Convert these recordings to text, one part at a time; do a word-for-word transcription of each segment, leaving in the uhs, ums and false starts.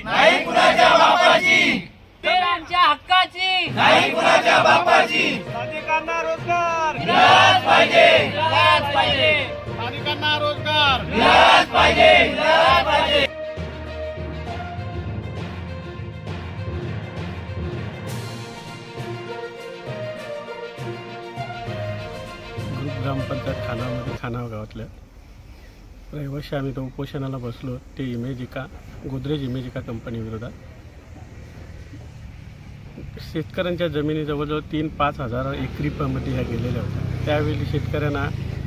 नाही कुणाच्या बापाची, पेरांच्या हक्काची नाही कुणाच्या बापाची, स्थानिकांना रोजगार मिळालाच पाहिजे, मिळालाच पाहिजे, स्थानिकांना रोजगार मिळालाच पाहिजे, मिळालाच पाहिजे. ग्रुप ग्रामपंचायत खानामध्ये खानाव गावातल्या रहिवाशी आम्ही तो उपोषणाला बसलो. ते इमेजिका गोदरेज इमेजिका कंपनी विरोधात शेतकऱ्यांच्या जमिनी जवळजवळ तीन पाच हजार एकरीमध्ये ह्या गेलेल्या होत्या. त्यावेळी शेतकऱ्यांना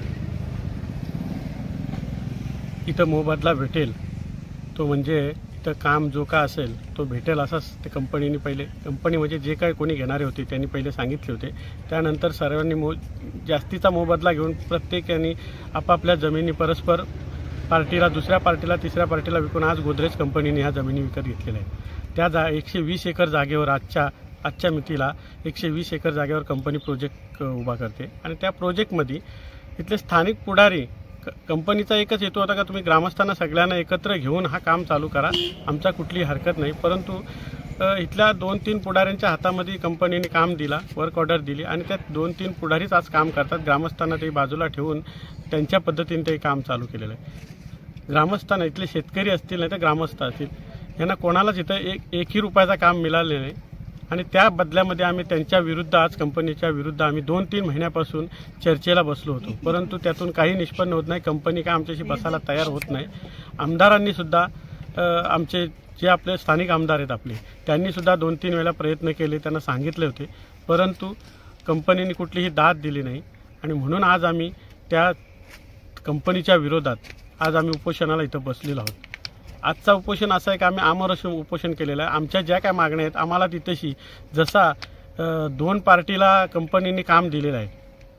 इथं मोबदला भेटेल तो म्हणजे इथं काम जो का असेल तो भेटेल असाच ते कंपनीने पहिले कंपनी म्हणजे जे काय कोणी घेणारे होते त्यांनी पहिले सांगितले होते. त्यानंतर सर्वांनी मो जास्तीचा मोबदला घेऊन प्रत्येकाने आपापल्या जमिनी परस्पर पार्टीला दुसऱ्या पार्टीला तिसऱ्या पार्टीला विकून आज गोदरेज कंपनीने ह्या जमिनी विकत घेतलेल्या आहेत. त्या जा एकशे वीस एकर जागेवर आजच्या आजच्या मितीला एकशे वीस एकर जागेवर कंपनी प्रोजेक्ट उभा करते आणि त्या प्रोजेक्टमध्ये इथले स्थानिक पुढारी कंपनीचा एकच हेतू होता का तुम्ही ग्रामस्थांना सगळ्यांना एकत्र घेऊन हा काम चालू करा, आमचा कुठलीही हरकत नाही. परंतु इथल्या दोन तीन पुढाऱ्यांच्या हातामध्ये कंपनीने काम दिला, वर्क ऑर्डर दिली आणि त्यात दोन तीन पुढारीच आज काम करतात. ग्रामस्थांना ते बाजूला ठेवून त्यांच्या पद्धतीने ते काम चालू केलेलं आहे. ग्रामस्थांना इथले शेतकरी असतील नाही तर ग्रामस्थ असतील यांना कोणालाच इथं एक एकही रुपयाचा काम मिळाले नाही आणि त्या बदल्यामध्ये आम्ही त्यांच्या विरुद्ध आज कंपनीच्या विरुद्ध आम्ही दोन तीन महिन्यापासून चर्चेला बसलो होतो. परंतु त्यातून काही निष्पन्न होत नाही. कंपनी काय आमच्याशी बसायला तयार होत नाही. आमदारांनी सुद्धा आमचे जे आपले स्थानिक आमदार आहेत आपले त्यांनी सुद्धा दोन तीन वेळा प्रयत्न केले, त्यांना सांगितले होते, परंतु कंपनीने कुठलीही दाद दिली नाही आणि म्हणून आज आम्ही त्या कंपनीच्या विरोधात आज आम्ही उपोषणाला इथं बसलेलो आहोत. आजचा उपोषण असं आहे की आम्ही आमरस उपोषण केलेलं आहे. आमच्या ज्या काय मागण्या आहेत आम्हाला तिथेशी जसा दोन पार्टीला कंपनीने काम दिलेलं आहे,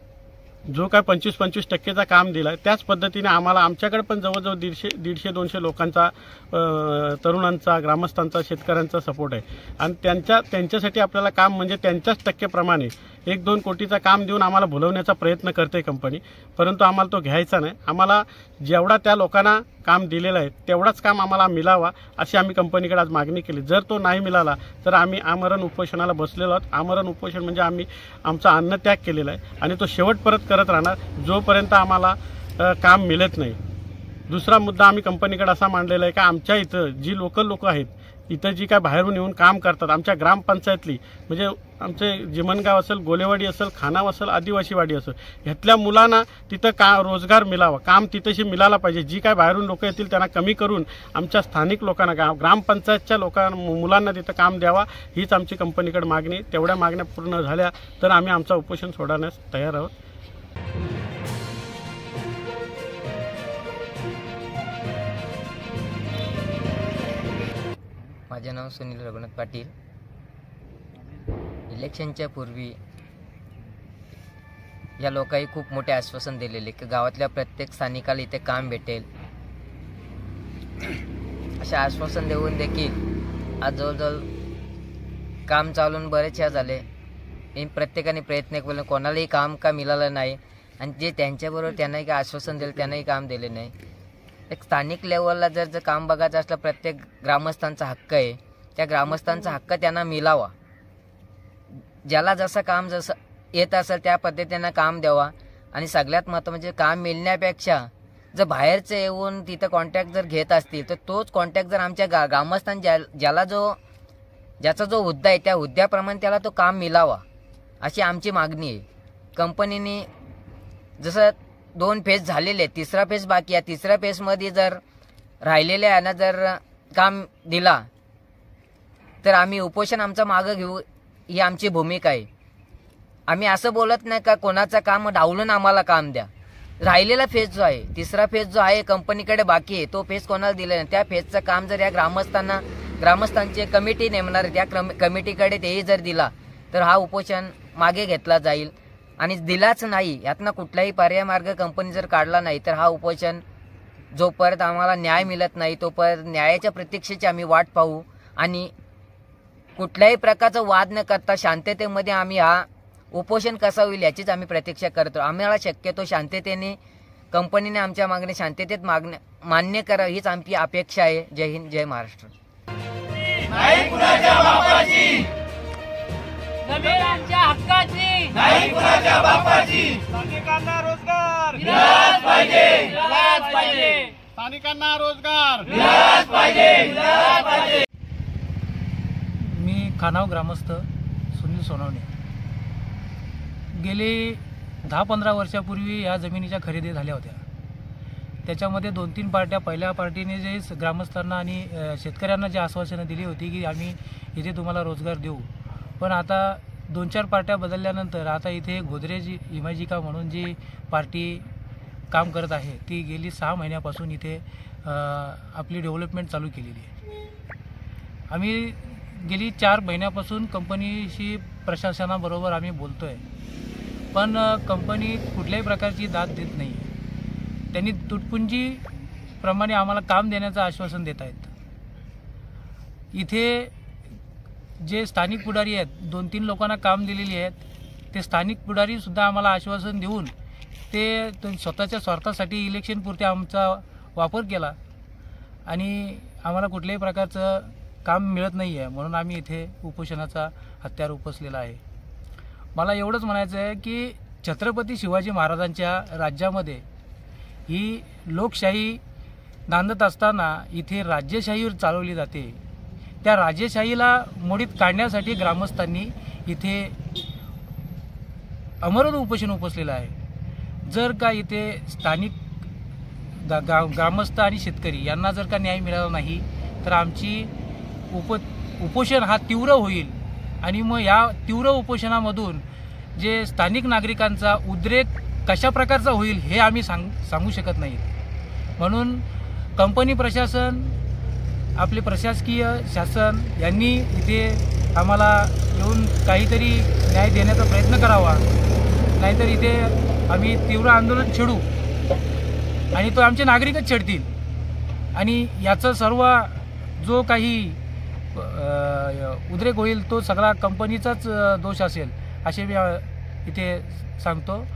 जो काय पंचवीस पंचवीस टक्केचा काम दिला आहे त्याच पद्धतीने आम्हाला आमच्याकडे पण जवळजवळ दीडशे दीडशे दोनशे लोकांचा तरुणांचा ग्रामस्थांचा शेतकऱ्यांचा सपोर्ट आहे आणि त्यांच्या त्यांच्यासाठी आपल्याला काम म्हणजे त्यांच्याच टक्केप्रमाणे एक दोन कोटीचा काम देऊन आम्हाला भुलवण्याचा प्रयत्न करते कंपनी. परंतु आम्हाला तो घ्यायचा नाही. आम्हाला जेवढा त्या लोकांना काम दिलेलं आहे तेवढाच काम आम्हाला मिळावा अशी आम्ही कंपनीकडे आज मागणी केली. जर तो नाही मिळाला तर आम्ही आमरण उपोषणाला बसलेलो आहोत. आमरण उपोषण म्हणजे आम्ही आमचा अन्नत्याग केलेला आहे आणि तो शेवट परत करत राहणार जोपर्यंत आम्हाला काम मिळत नाही. दुसरा मुद्दा आम्ही कंपनीकडे असा मांडलेला आहे का आमच्या इथं जी लोकल लोक आहेत इथं जी काय बाहेरून येऊन काम करतात आमच्या ग्रामपंचायतली म्हणजे आमचे जिमनगाव असेल, गोलेवाडी असेल, खानाव असेल, आदिवासीवाडी असेल ह्यातल्या मुलांना तिथं का रोजगार मिळावा, काम तिथंशी मिळाला पाहिजे. जी काय बाहेरून लोक येतील त्यांना कमी करून आमच्या स्थानिक लोकांना गाव ग्रामपंचायतच्या लोकांना मुलांना तिथं काम द्यावा हीच आमची कंपनीकडे मागणी. तेवढ्या मागण्या पूर्ण झाल्या तर आम्ही आमचा उपोषण सोडण्यास तयार आहोत. माझे नाव सुनील रघुनाथ पाटील. इलेक्शनच्या पूर्वी या लोकांनी खूप मोठे आश्वासन दिलेले की गावातल्या प्रत्येक स्थानिकाला इथे काम भेटेल, असे आश्वासन देऊन देखील आज जवळजवळ काम चालून बरेच वेळा झाले. प्रत्येकाने प्रयत्न केले, कोणालाही काम का मिळालं नाही आणि जे त्यांच्याबरोबर त्यांनाही काय आश्वासन दिलं त्यांनाही काम दिले नाही. एक स्थानिक लेवलला जर जर काम बघायचं असलं प्रत्येक ग्रामस्थांचा हक्क आहे, त्या ग्रामस्थांचा हक्क त्यांना मिळावा. ज्याला जसं काम जसं येत असेल त्या पद्धतीनं काम द्यावा आणि सगळ्यात महत्त्वाचं म्हणजे काम मिळण्यापेक्षा जर बाहेरचे येऊन तिथं कॉन्टॅक्ट जर घेत असतील तर तोच कॉन्टॅक्ट जर आमच्या गा ग्रामस्थां ज्या ज्याला जो ज्याचा जो हुद्दा आहे त्या हुद्द्याप्रमाणे त्याला तो काम मिळावा अशी आमची मागणी आहे. कंपनीने जसं दोन फेज झालेले आहेत, तिसरा फेज बाकी आहे. तिसऱ्या फेजमध्ये जर राहिलेल्या यांना जर काम दिला तर आम्ही उपोषण आमचं मागं घेऊ ही आमची भूमिका आहे. आम्ही असं बोलत नाही का कोणाचं काम डावलून आम्हाला काम द्या. राहिलेला फेज जो आहे तिसरा फेज जो आहे कंपनीकडे बाकी आहे तो फेज कोणाला दिला नाही. त्या फेजचं काम जर या ग्रामस्थांना ग्रामस्थांची कमिटी नेमणार आहे त्या कमिटीकडे तेही जर दिला तर हा उपोषण मागे घेतला जाईल आणि दिलाच नाही यातनं कुठलाही पर्याय मार्ग कंपनी जर काढला नाही तर हा उपोषण जोपर्यंत आम्हाला न्याय मिळत नाही तोपर्यंत न्यायाच्या प्रतीक्षेची आम्ही वाट पाहू आणि कुठल्याही प्रकारचा वाद न करता शांततेमध्ये आम्ही हा उपोषण कसा होईल याचीच आम्ही प्रतीक्षा करतो. आम्हाला शक्यतो शांततेने कंपनीने आमच्या मागण्या शांततेत मागण्या मान्य करा हीच आमची अपेक्षा आहे. जय हिंद, जय महाराष्ट्र. नाही कुणाच्या बापाची, जमीन आमच्या हक्काची, नाही कुणाच्या बापाची. स्थानिकांना रोजगार मिळालाच पाहिजे, मिळालाच पाहिजे. स्थानिकांना रोजगार मिळालाच पाहिजे, मिळालाच पाहिजे. मी खानाव ग्रामस्थ सुनील सोनवणे. गेले दहा पंधरा वर्षापूर्वी या जमिनीच्या खरेदी झाल्या होत्या. त्याच्यामध्ये दोन तीन पार्ट्या, पहिल्या पार्टीने जे ग्रामस्थांना आणि शेतकऱ्यांना जे आश्वासनं दिली होती की आम्ही इथे तुम्हाला रोजगार देऊ, पण आता दोन चार पार्ट्या बदलल्यानंतर आता इथे गोदरेज इमॅजिका म्हणून जी पार्टी काम करत आहे ती गेली सहा महिन्यापासून इथे आपली डेव्हलपमेंट चालू केलेली आहे. आम्ही गेली चार महिन्यापासून कंपनीशी प्रशासनाबरोबर आम्ही बोलतो आहे, पण कंपनी कुठल्याही प्रकारची दाद देत नाही. त्यांनी तुटपुंजीप्रमाणे आम्हाला काम देण्याचं आश्वासन देत आहेत. इथे जे स्थानिक पुढारी आहेत, दोन तीन लोकांना काम दिलेली आहेत, ते स्थानिक पुढारीसुद्धा आम्हाला आश्वासन देऊन ते स्वतःच्या स्वार्थासाठी इलेक्शनपुरते आमचा वापर केला आणि आम्हाला कुठल्याही प्रकारचं काम मिळत नाही आहे, म्हणून आम्ही इथे उपोषणाचा हत्यार उपसलेला आहे. मला एवढंच म्हणायचं आहे की छत्रपती शिवाजी महाराजांच्या राज्यामध्ये ही लोकशाही नांदत असताना इथे राज्यशाहीवर चालवली जाते. त्या राज्यशाहीला मोडीत काढण्यासाठी ग्रामस्थांनी इथे अमरण उपोषण उपसलेलं आहे. जर का इथे स्थानिक गा ग्रामस्थ आणि शेतकरी यांना जर का न्याय मिळाला नाही तर आमची उप उपोषण हा तीव्र होईल आणि मग या तीव्र उपोषणामधून जे स्थानिक नागरिकांचा उद्रेक कशा प्रकारचा होईल हे आम्ही सांग सांगू शकत नाही. म्हणून कंपनी प्रशासन, आपले प्रशासकीय शासन यांनी इथे आम्हाला येऊन काहीतरी न्याय देण्याचा प्रयत्न करावा, नाहीतर इथे आम्ही तीव्र आंदोलन छेडू आणि तो आमचे नागरिकच छेडतील आणि याचा सर्व जो काही उद्रेक होईल तो सगळा कंपनीचाच दोष असेल असे मी इथे सांगतो.